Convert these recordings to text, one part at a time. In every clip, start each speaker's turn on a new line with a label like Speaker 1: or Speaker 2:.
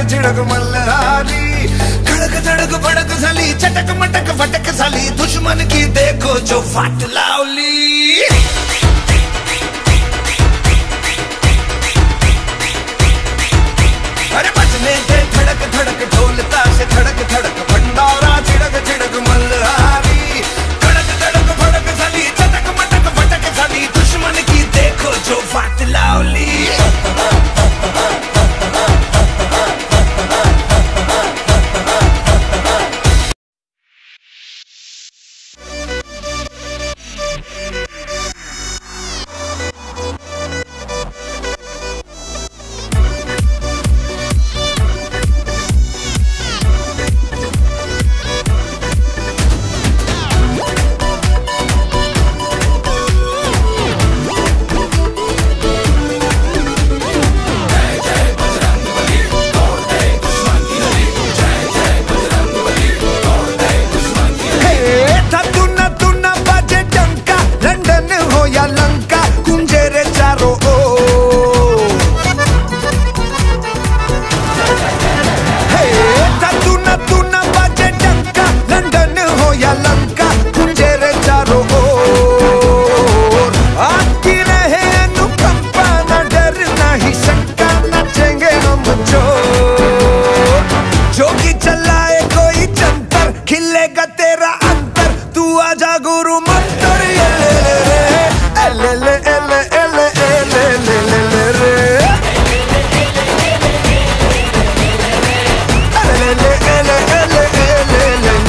Speaker 1: झिड़क मल्हारी, खड़क धड़क भड़क साली, चटक मटक फटक साली, दुश्मन की देखो जो फाट लावली। अरे बजने दे धड़क धड़क ढोलता से धड़क धड़क भंडारा, झिड़क झिड़क मल्हारी, खड़क धड़क भड़क साली, चटक मटक फटक साली, दुश्मन की देखो जो फाट लावली।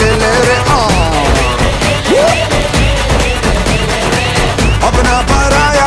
Speaker 1: अपना पराया